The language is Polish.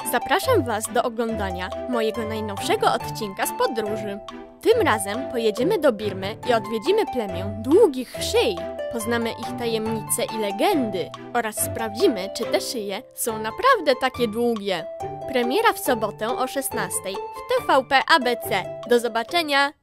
Zapraszam Was do oglądania mojego najnowszego odcinka z podróży. Tym razem pojedziemy do Birmy i odwiedzimy plemię długich szyi. Poznamy ich tajemnice i legendy oraz sprawdzimy, czy te szyje są naprawdę takie długie. Premiera w sobotę o 16:00 w TVP ABC. Do zobaczenia!